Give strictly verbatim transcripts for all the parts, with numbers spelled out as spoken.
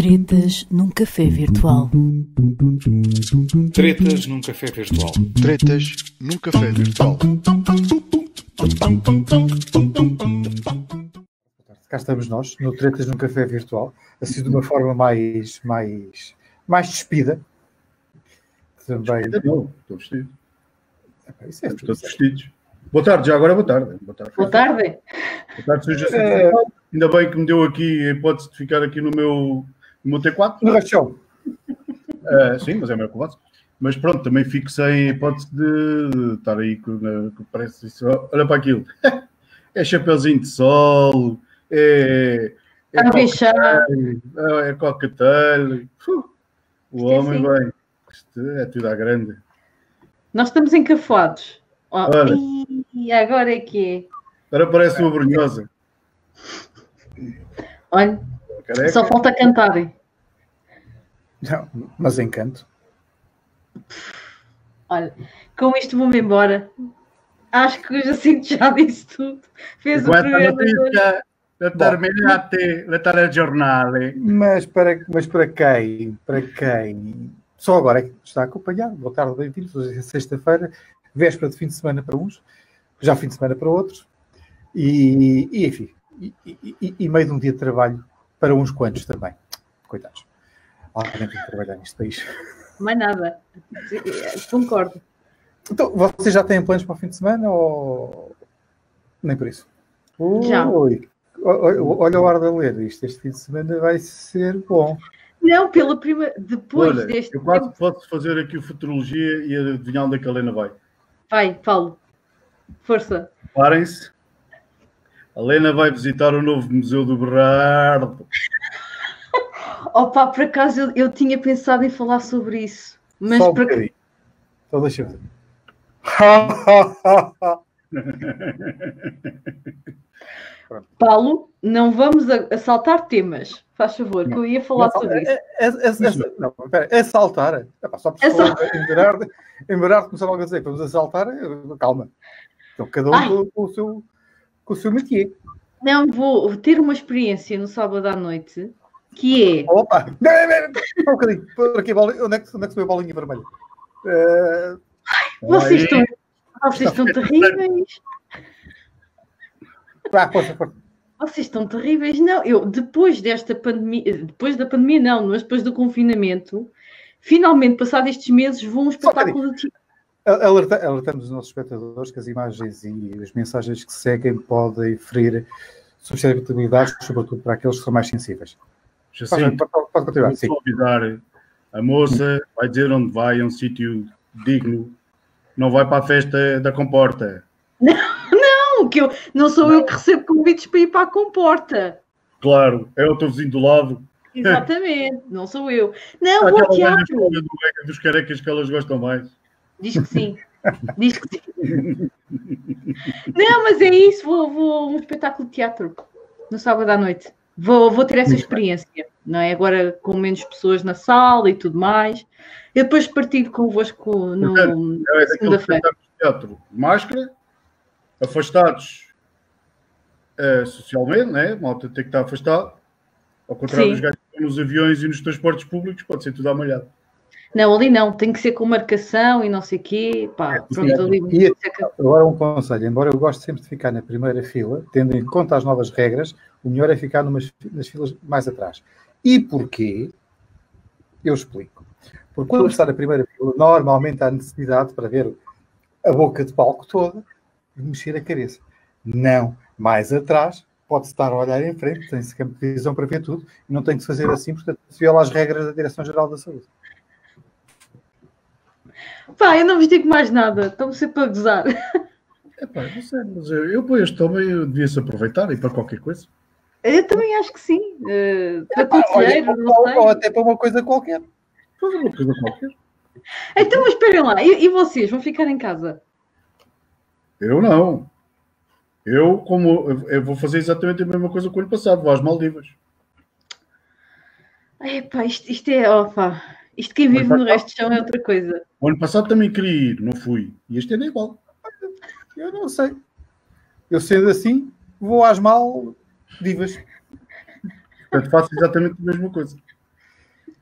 Tretas num café virtual. Tretas num café virtual. Tretas num café virtual. Cá estamos nós, no Tretas num café virtual, assim de uma forma mais, mais, mais despida. Também. Não, estou vestido. Isso é Estamos todos vestidos. Boa tarde, já agora boa tarde. Boa tarde. Boa tarde. Boa tarde, seja É... Ainda bem que me deu aqui a hipótese de ficar aqui no meu, no meu T quatro. No rachão. Uh, sim, mas é o meu combate. Mas pronto, também fico sem a hipótese de estar aí com, com parece isso. Olha para aquilo. É chapeuzinho de sol, é, é, coquetel, é coquetel. O homem, sim. Bem, isto é tudo à grande. Nós estamos encafuados. Oh, Olha, e agora é que é. Agora parece uma brunhosa. Olha, careca. Só falta cantarem. Não, mas encanto. Olha, com isto vou-me embora. Acho que o Jacinto já disse tudo. Fez o programa. Terminate le telejornale. Mas para, mas para quem? Para quem? Só agora é que está acompanhado. Boa tarde, bem-vindos. Hoje é sexta-feira, véspera de fim de semana para uns, já fim de semana para outros. E, e enfim, e, e, e meio de um dia de trabalho para uns quantos também. Coitados. Alguém tem que trabalhar neste país. Mais nada. Concordo. Então, vocês já têm planos para o fim de semana ou nem por isso? Já. Oi. Olha o ar de ler. Isto este fim de semana vai ser bom. Não, pela primeira... Depois Olha, deste... eu quase posso fazer aqui o futurologia e adivinhar onde é que a Helena vai. Vai, Paulo. Força. Parem-se. A Helena vai visitar o novo Museu do Berardo. Opa, por acaso eu, eu tinha pensado em falar sobre isso. Mas só um para... bocadinho. Então deixa eu ver. Paulo, não vamos a, a saltar temas. Faz favor, não, que eu ia falar não, sobre é, isso. É, é, é, não, pera, é saltar. É, pá, só por falar em Berardo, em Berardo começar logo a dizer que vamos a saltar, calma. Então cada um com, com o seu, com o seu métier. Não, vou ter uma experiência no sábado à noite que é... Opa! Não, um bocadinho. Por aqui, onde é que, onde é que se vê a bolinha vermelha? Uh... Ai, vocês estão, vocês estão terríveis. Ah, força, força. Vocês estão terríveis. Não, eu, depois desta pandemia, depois da pandemia não, mas depois do confinamento, finalmente, passados estes meses, vou a um espetáculo de teatro. Alerta, alertamos os nossos espectadores que as imagens e as mensagens que seguem podem ferir suscetibilidades, sobretudo para aqueles que são mais sensíveis. Jacinto, pode, pode continuar. Sim. Vou avisar, a moça vai dizer onde vai, é um sítio digno, não vai para a festa da comporta. Não, não, que eu, não sou não. eu que recebo convites para ir para a comporta. Claro, é o teu vizinho do lado. Exatamente, não sou eu. Não, vou ao teatro. Do, dos carecas que elas gostam mais. Diz que sim. Diz que sim. Não, mas é isso, vou, vou a um espetáculo de teatro no sábado à noite. Vou, vou ter essa experiência, não é? Agora com menos pessoas na sala e tudo mais. Eu depois partilho convosco no é, é segunda-feira. Teatro, máscara, afastados é, socialmente, né? Malta tem que estar afastado. Ao contrário Sim. dos gajos que estão nos aviões e nos transportes públicos, pode ser tudo amalhado. Não, ali não, tem que ser com marcação e não sei o quê. Pá, é, pronto, é, ali... e, agora um conselho, embora eu goste sempre de ficar na primeira fila, tendo em conta as novas regras, o melhor é ficar numas, nas filas mais atrás. E porquê? Eu explico. Porque quando está na primeira fila, normalmente há necessidade para ver a boca de palco toda e mexer a cabeça. Não, mais atrás, pode estar a olhar em frente, tem-se campo de visão para ver tudo e não tem que se fazer assim, portanto, se viola as regras da Direção-Geral da Saúde. Pá, eu não vos digo mais nada. Estão-me sempre a gozar. É pá, não sei, mas eu, eu para este também eu devia-se aproveitar e para qualquer coisa. Eu também acho que sim. Uh, para é, pá, conselheiro, olha, não ou, sei. Ou até para uma coisa qualquer. Para uma coisa qualquer. Então, mas esperem lá. E, e vocês? Vão ficar em casa? Eu não. Eu, como... Eu vou fazer exatamente a mesma coisa que o ano passado. Vou às Maldivas. É pá, isto, isto é... Opa... Isto quem vive no resto do chão é outra coisa. O ano passado também queria ir, não fui. E este ano é igual. Eu não sei. Eu sendo assim, vou às Maldivas. Portanto, faço exatamente a mesma coisa.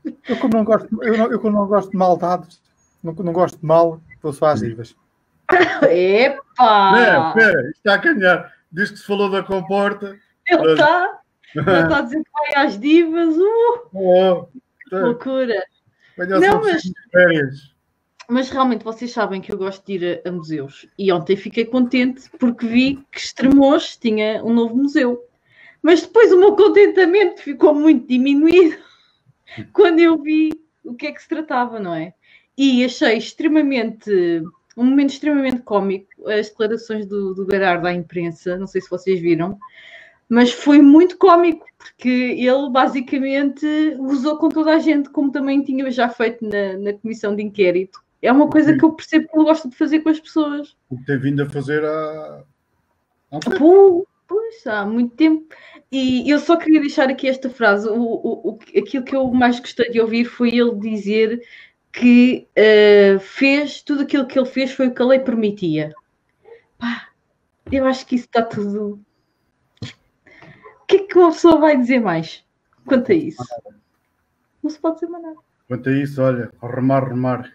Eu como não gosto, eu não, eu como não gosto de maldades, não, não gosto de mal, vou só às divas. Epá! Não, espera, isto está a caminhar. Desde que se falou da comporta. Ele está ele está a dizer que vai às divas. Uh, Oh, que loucura! Venha Não, só mas- de férias. Mas realmente vocês sabem que eu gosto de ir a, a museus. E ontem fiquei contente porque vi que Estremoz tinha um novo museu. Mas depois o meu contentamento ficou muito diminuído quando eu vi o que é que se tratava, não é? E achei extremamente, um momento extremamente cómico, as declarações do, do Berardo à imprensa, não sei se vocês viram, mas foi muito cómico, porque ele basicamente usou com toda a gente, como também tinha já feito na, na comissão de inquérito. É uma coisa que eu percebo que ele gosta de fazer com as pessoas. O que tem vindo a fazer há. há um tempo. Pô, pois, há muito tempo. E eu só queria deixar aqui esta frase. O, o, o, aquilo que eu mais gostei de ouvir foi ele dizer que uh, fez, tudo aquilo que ele fez foi o que a lei permitia. Pá, eu acho que isso está tudo... O que é que uma pessoa vai dizer mais quanto a isso? Não se pode dizer mais nada. Quanto a isso, olha, remar, remar.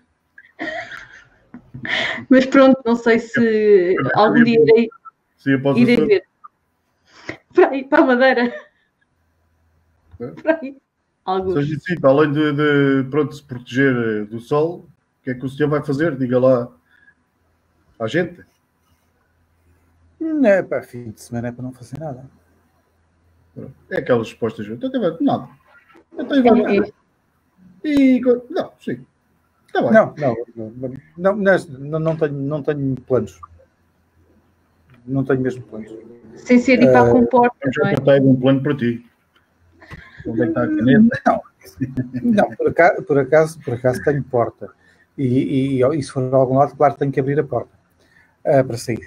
Mas pronto, não sei se algum dia irei, Sim, após irei o ver. Para aí, para a Madeira. É? Para aí. Alguns. Seja assim, além de, de pronto, se proteger eh, do sol, o que é que o senhor vai fazer? Diga lá à gente. Não é para fim de semana, é para não fazer nada. É aquelas respostas. Então, vai, nada. Então, vai, É, é. e, não, sim. Está bem. Não, não, não, não, não, não, tenho, não tenho planos. Não tenho mesmo planos. Sem ser ir para a comporta, Vamos não é? já contar um plano para ti. Onde é que está a caneta? Não, não por, acaso, por, acaso, por acaso tenho porta. E, e, e se for a algum lado, claro, tenho que abrir a porta uh, para sair.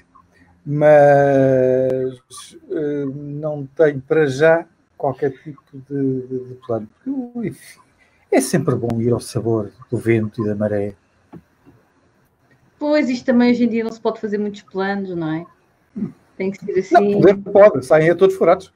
Mas uh, não tenho para já qualquer tipo de, de, de plano. Porque, enfim, é sempre bom ir ao sabor do vento e da maré. Pois, isto também hoje em dia não se pode fazer muitos planos, não é? Tem que ser Não, assim. poder pode, saem a todos furados.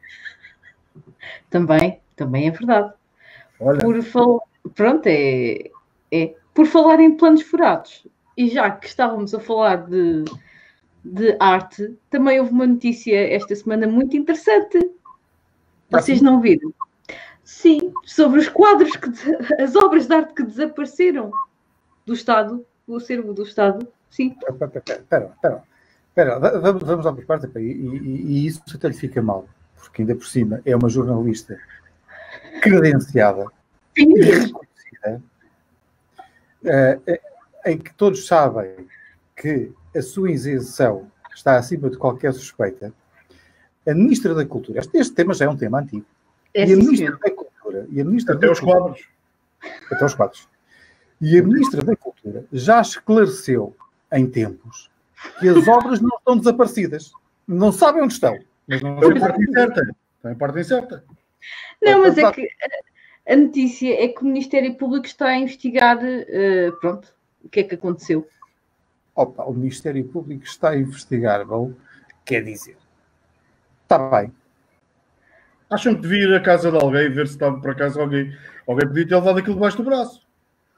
Também, também é verdade. Olha, Por fal... Pronto, é, é. Por falar em planos furados, e já que estávamos a falar de, de arte, também houve uma notícia esta semana muito interessante. Vocês não viram? Sim, sobre os quadros, que as obras de arte que desapareceram do Estado, do acervo do Estado. Sim. Espera, espera, espera, vamos, vamos lá por parte, e, e, e isso até lhe fica mal, porque ainda por cima é uma jornalista credenciada Sim. e reconhecida, uh, em que todos sabem que a sua isenção está acima de qualquer suspeita. A Ministra da Cultura, este, este tema já é um tema antigo, É e a sim, Ministra senhor. da Cultura, e a Ministra até da os Cultura, quadros. até os quadros, e a Ministra da Cultura já esclareceu em tempos que as obras não estão desaparecidas. Não sabem onde estão. Mas não Estão em estão parte incerta. Estão em parte incerta. Não, mas é que a, a notícia é que o Ministério Público está a investigar, uh, pronto, o que é que aconteceu. Opa, o Ministério Público está a investigar, bom, quer dizer. Está bem. Acham que devia ir à casa de alguém ver se estava por acaso alguém. Alguém podia ter levado aquilo debaixo do braço.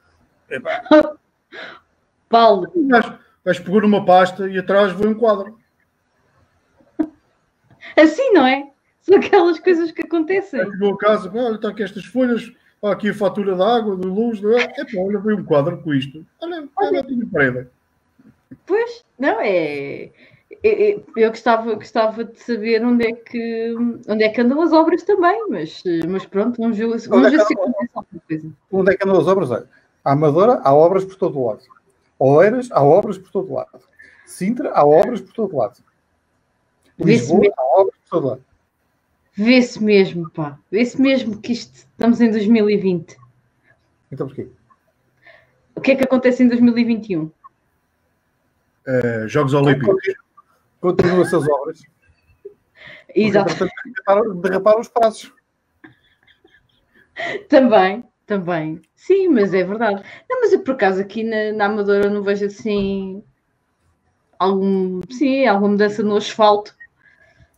Paulo, O gajo, o gajo pegou numa pasta e atrás veio um quadro. assim não é? São aquelas coisas que acontecem. Aí chegou a casa, olha, está aqui estas folhas, olha aqui a fatura da água, da luz, da... Epá, olha, veio um quadro com isto. Olha, olha, tinha parede. Pois, não, é... é- é- Eu gostava, gostava de saber onde é, que, onde é que andam as obras também, mas, mas pronto, vamos ver, vamos Onde é ver que se andam? acontece alguma coisa. Onde é que andam as obras? Olha, a Amadora há obras por todo o lado. Oeiras há obras por todo o lado. Sintra há obras por todo o lado. Vê-se Lisboa mesmo. há obras por todo o lado. Vê-se mesmo, pá. Vê-se mesmo que isto, estamos em dois mil e vinte. Então porquê? O que é que acontece em dois mil e vinte e um? Eh, Jogos Olímpicos. Continuam-se as obras. Exato. Porque, entretanto, derraparam- derraparam os prazos. Também, também. Sim, mas é verdade. Não, mas eu por acaso aqui na, na Amadora não vejo assim algum, sim, alguma mudança no asfalto.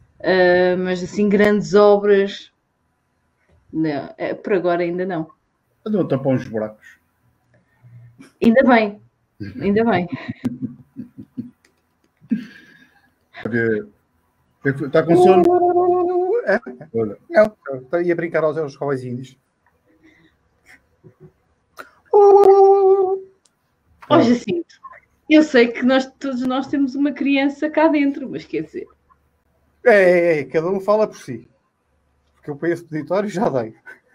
Ah, mas assim grandes obras não, é, por agora ainda não. Andam a tapar uns buracos. Ainda bem. Ainda bem. Está com sono? É? Olha. Não, eu ia brincar aos, aos cowboyzinhos. Ó Jacinto, eu sei que nós, todos nós temos uma criança cá dentro, mas quer dizer... É, é, é, cada um fala por si. Porque eu para esse peditório já dei.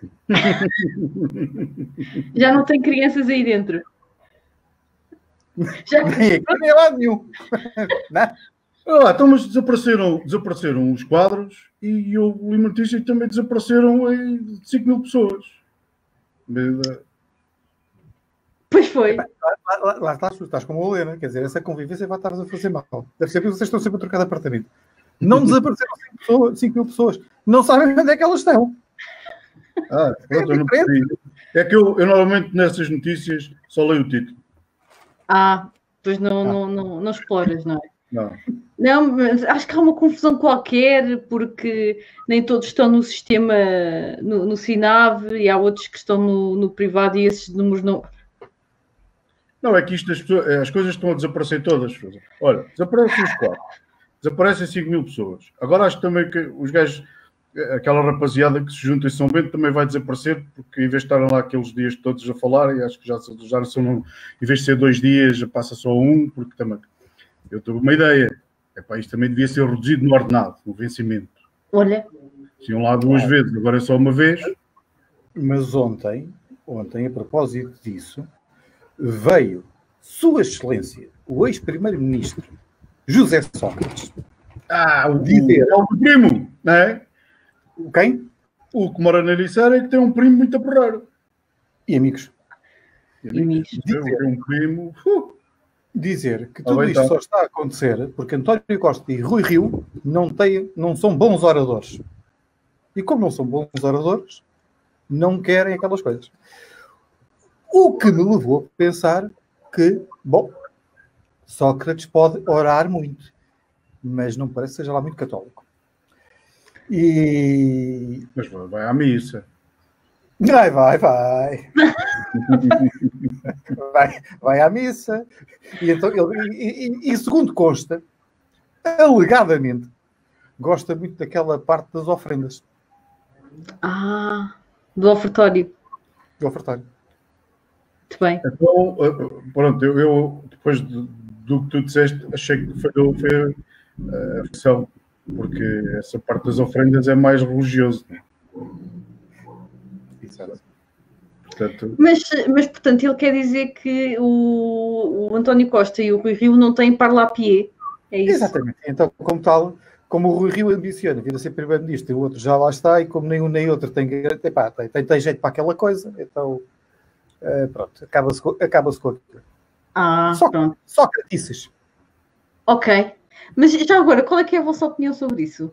Já não tem crianças aí dentro. Já... Nem aqui, nem lá nenhum. Não. Ah, então, mas desapareceram, desapareceram os quadros e eu li notícia que também desapareceram em cinco mil pessoas. Pois foi. Lá, lá, lá estás, estás como a Helena, quer dizer, essa convivência vai estar a fazer mal. Deve ser que vocês estão sempre a trocar de apartamento. Não desapareceram cinco mil pessoas. Não sabem onde é que elas estão. Ah, pronto, eu não percebi. É que eu, eu normalmente nessas notícias só leio o título. Ah, pois não, Ah. não, não, não exploras, não é? Não. Não, mas acho que há uma confusão qualquer, porque nem todos estão no sistema, no, no SINAV, e há outros que estão no, no privado e esses números não... Não, é que isto, as, pessoas, as coisas estão a desaparecer todas. Olha, desaparecem os quatro. Desaparecem cinco mil pessoas. Agora acho também que os gajos, aquela rapaziada que se junta em São Bento também vai desaparecer, porque em vez de estarem lá aqueles dias todos a falar, e acho que já, já não são, em vez de ser dois dias, já passa só um, porque também... Eu tenho uma ideia. Epá, isto também devia ser reduzido no ordenado, no vencimento. Olha, Se iam lá duas vezes, agora é só uma vez. Mas ontem, ontem, a propósito disso, veio Sua Excelência, o ex-primeiro-ministro José Sócrates. Ah, o, Dizer. é o primo, não é? Quem? O que mora na Ericeira é que tem um primo muito porreiro. E amigos. amigos. Tem um primo... Uh, Dizer que Ah, tudo bem, isto então. só está a acontecer porque António Costa e Rui Rio não, têm, não são bons oradores. E como não são bons oradores, não querem aquelas coisas. O que me levou a pensar que, bom, Sócrates pode orar muito, mas não parece que seja lá muito católico. E... mas vai, vai à missa. Vai, vai, vai. vai. Vai à missa. E, então, ele, e, e, e segundo consta, alegadamente, gosta muito daquela parte das ofrendas. Ah, do ofertório. Do ofertário. Muito bem. Então, pronto, eu, eu depois do, do que tu disseste, achei que falhou foi a versão, porque essa parte das ofrendas é mais religioso. Né? Exato. Portanto, Mas, mas, portanto, ele quer dizer que o, o António Costa e o Rui Rio não têm parlapié. É isso? Exatamente. Então, como tal, como o Rui Rio ambiciona vir a ser primeiro-ministro e o outro já lá está, e como nenhum nem outro tem, epá, tem, tem, tem jeito para aquela coisa, então, uh, pronto, acaba-se com, acaba-se com aquilo. Ah, Só, pronto. só cratices. Ok. Mas já agora, qual é que é a vossa opinião sobre isso?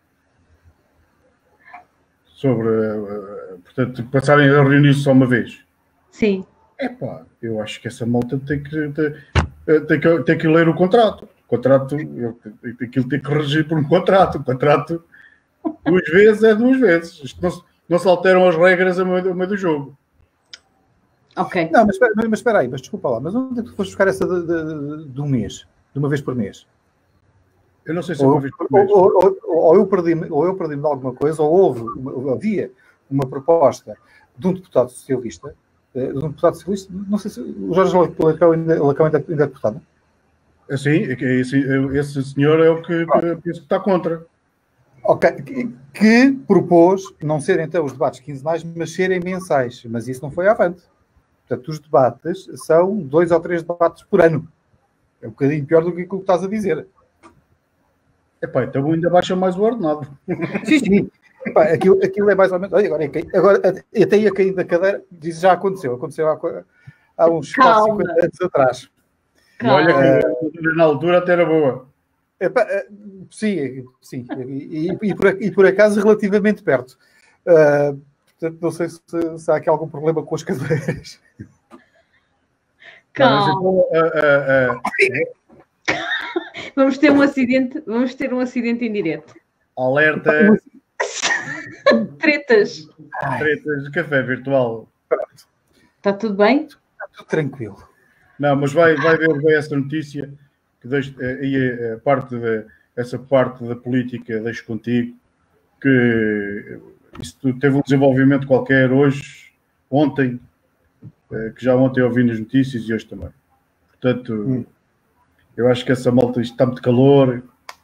sobre, uh, portanto, passarem a reunir-se só uma vez. Sim. Epá, eu acho que essa malta tem que, tem, tem que, tem que ler o contrato. O contrato, eu, aquilo tem que regir por um contrato. O contrato, duas vezes é duas vezes. Isto não, não se alteram as regras a meio, a meio do jogo. Ok. Não, mas espera, mas espera aí, mas desculpa lá, mas onde é que tu foste buscar essa de, de, de, de um mês? De uma vez por mês? Eu não sei se é Ou, uma vez por mês. ou, ou, ou eu perdi-me ou eu perdi-me de alguma coisa, ou houve, uma, havia uma proposta de um deputado socialista, de um deputado socialista, não sei se o Jorge Lacão ainda, Lacão ainda, ainda é deputado. Sim, esse, esse senhor é o que ah. penso que está contra. Ok, que, que propôs não serem então os debates quinzenais, mas serem mensais, mas isso não foi avante. Portanto, os debates são dois ou três debates por ano. É um bocadinho pior do que aquilo que estás a dizer. Epá, então ainda baixa mais o ordenado. Sim, sim. Epá, aquilo, aquilo é mais ou menos... Olha, agora, agora até ia cair da cadeira, diz já aconteceu. Aconteceu há, há uns cinquenta anos atrás. E olha que uh, na altura até era boa. Epá, sim, sim. E, e, e, por, e por acaso relativamente perto. Uh, portanto, não sei se, se há aqui algum problema com as cadeiras. Calma. Não, então, uh, uh, uh, Vamos ter um acidente, vamos ter um acidente em direto. Alerta. Tretas. Tretas de café virtual. Está tudo bem? Está tudo tranquilo. Não, mas vai, vai ver bem essa notícia, que deixo, aí a parte da, essa parte da política deixo contigo, que isso teve um desenvolvimento qualquer hoje, ontem, que já ontem ouvi nas notícias e hoje também. Portanto, hum. eu acho que essa malta, isto está muito calor.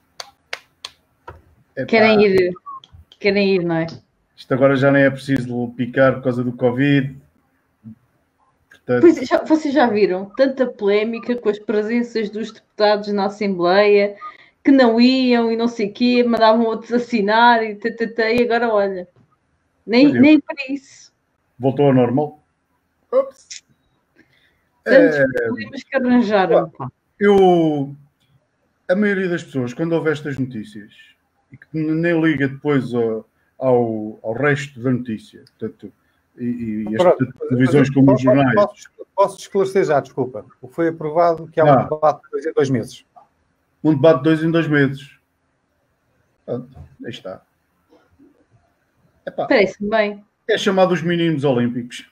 Epá, querem ir, querem ir, não é? Isto agora já nem é preciso picar por causa do Covid. Portanto... Pois, já, vocês já viram tanta polémica com as presenças dos deputados na Assembleia, que não iam e não sei o quê, mandavam outros assinar e tata, e agora olha, nem, nem para isso. Voltou ao normal. Ops. Tantos é... problemas que arranjaram. Pá. Eu, a maioria das pessoas, quando houve estas notícias, e que nem liga depois ao, ao, ao resto da notícia, portanto, e, e as televisões como os jornais. Posso, posso esclarecer já, desculpa. Foi aprovado que há um ah. debate de dois em dois meses. Um debate de dois em dois meses. Pronto, aí está. Parece-me bem. É chamado os mínimos olímpicos.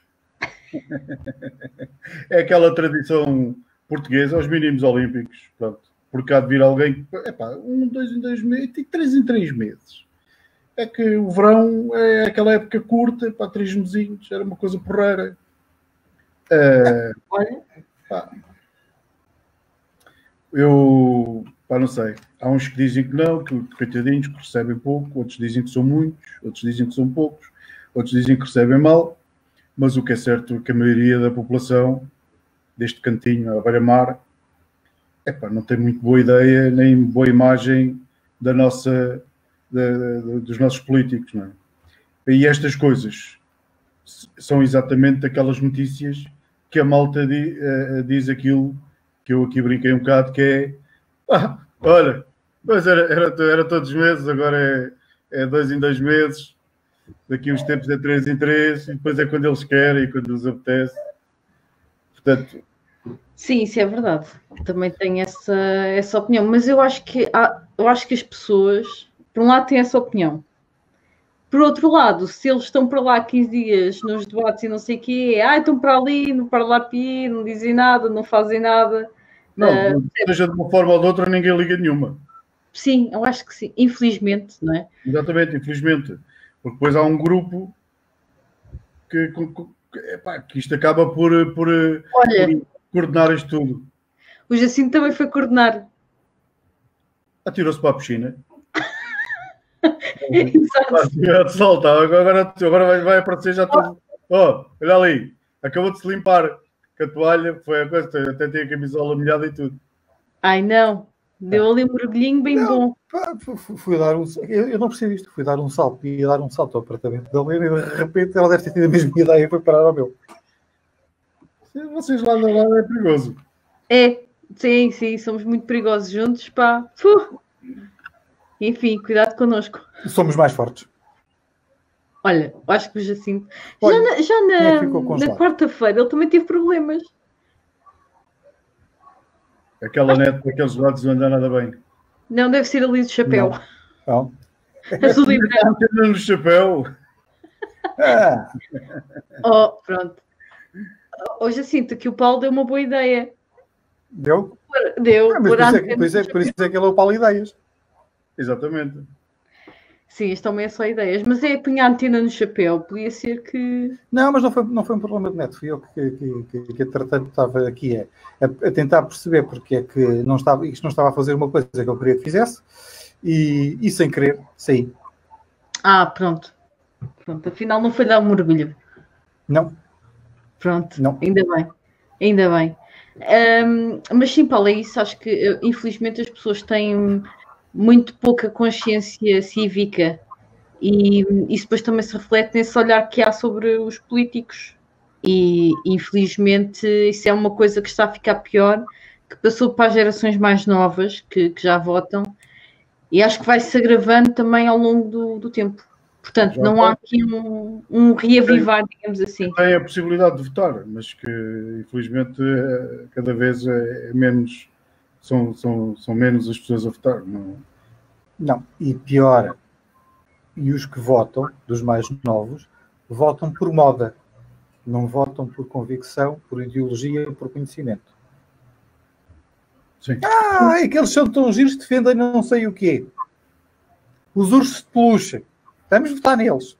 É aquela tradição portuguesa, os mínimos olímpicos. Pronto. Porque há de vir alguém. Epá, um, dois em dois meses, e três em três meses. É que o verão é aquela época curta, para três mesinhos, era uma coisa porreira. É, Olha. Pá. Eu, pá, não sei. Há uns que dizem que não, que coitadinhos, que recebem pouco, outros dizem que são muitos, outros dizem que são poucos, outros dizem que recebem mal, mas o que é certo é que a maioria da população deste cantinho à beira-mar, epá, não tem muito boa ideia, nem boa imagem da nossa, da, da, dos nossos políticos, não é? E estas coisas são exatamente aquelas notícias que a malta di, uh, diz aquilo que eu aqui brinquei um bocado, que é, ah, olha, mas era, era, era todos os meses, agora é, é dois em dois meses, daqui uns tempos é três em três, e depois é quando eles querem e quando lhes apetece. Portanto... Sim, isso é verdade. Também tenho essa, essa opinião, mas eu acho que há, eu acho que as pessoas, por um lado, têm essa opinião. Por outro lado, se eles estão para lá quinze dias nos debates e não sei o quê, ah, estão para ali, não para lá pie, não dizem nada, não fazem nada. Não, uh, seja de uma forma ou de outra, ninguém liga nenhuma. Sim, eu acho que sim, infelizmente, não é? Exatamente, infelizmente. Porque depois há um grupo que, que, epá, que isto acaba por, por, Olha, por coordenar isto tudo. O Jacinto também foi coordenar. Atirou-se para a piscina. Exato. Solta, agora, agora vai, vai aparecer já tudo. Oh, olha ali, acabou de se limpar com a toalha, foi a coisa, até tem a camisola molhada e tudo. Ai não, deu ali um mergulhinho bem não, bom. Pá, fui, fui dar um, eu, eu não percebi isto, fui dar um salto, ia dar um salto ao apartamento da Helena e de repente ela deve ter tido a mesma ideia e foi parar ao meu. Vocês lá na lá é perigoso. É, sim, sim, somos muito perigosos juntos, pá. Fuh. Enfim, cuidado connosco. Somos mais fortes. Olha, acho que o Jacinto... Olha, já na, já na, é na quarta-feira ele também teve problemas. Aquela net daqueles lados não anda nada bem. Não, deve ser ali do chapéu. Não. Azul e branco. No chapéu. Ah. Oh, pronto. Oh, Jacinto, que o Paulo deu uma boa ideia. Deu? Deu. Ah, mas por, isso é, por, isso é, por isso é que ele é o Paulo Ideias. Exatamente. Sim, isto também é só ideias. Mas é apanhar a antena no chapéu. Podia ser que... Não, mas não foi, não foi um problema de net. Fui eu que, que, que, que entretanto, estava aqui a, a tentar perceber porque é que não estava, isto não estava a fazer uma coisa que eu queria que fizesse. E, e sem querer, saí. Ah, pronto. Pronto. Afinal, não foi dar um mergulho. Não. Pronto. Não. Ainda bem. Ainda bem. Um, mas sim, Paulo, é isso. Acho que, infelizmente, as pessoas têm... muito pouca consciência cívica e isso depois também se reflete nesse olhar que há sobre os políticos e infelizmente isso é uma coisa que está a ficar pior, que passou para as gerações mais novas que, que já votam e acho que vai se agravando também ao longo do, do tempo. Portanto, já não há aqui um, um reavivar, digamos assim. Tem a possibilidade de votar, mas que infelizmente cada vez é menos... São, são, são menos as pessoas a votar. Não, não. E pior, e os que votam, dos mais novos, votam por moda. Não votam por convicção, por ideologia e por conhecimento. Sim. Ah, aqueles são tão giros, defendem não sei o quê. Os ursos de peluche. Vamos votar neles.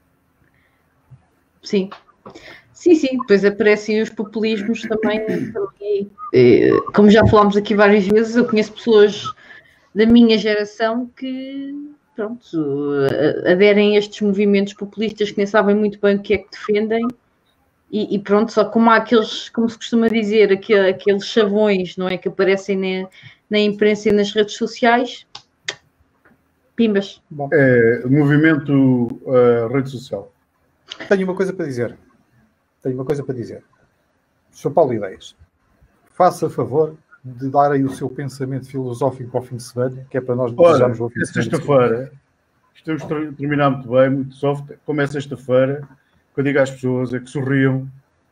Sim. Sim, sim. Depois aparecem os populismos também. também. Como já falámos aqui várias vezes, eu conheço pessoas da minha geração que, pronto, aderem a estes movimentos populistas que nem sabem muito bem o que é que defendem. E, e pronto, só como há aqueles, como se costuma dizer, aquele, aqueles chavões, não é, que aparecem na, na imprensa e nas redes sociais, pimbas. Bom, É, movimento uh, rede social. tenho uma coisa para dizer. Tenho uma coisa para dizer. senhor Paulo Ideias, faça favor de dar aí o seu pensamento filosófico ao fim de semana, que é para nós desejarmos o fim Olha, é de semana. sexta-feira. Estamos a terminar muito bem, muito soft. Como é sexta-feira, o que eu digo às pessoas é que sorriam,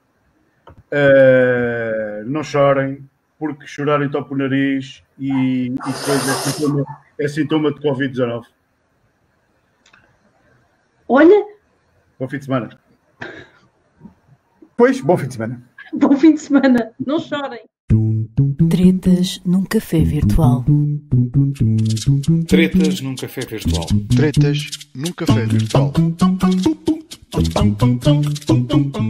uh, não chorem, porque chorarem topa o nariz e, e depois é sintoma, é sintoma de covid dezanove. Olha, Bom fim de semana. Pois, bom fim de semana. bom fim de semana. Não chorem. Tretas num café virtual. Tretas num café virtual. Tretas num café virtual.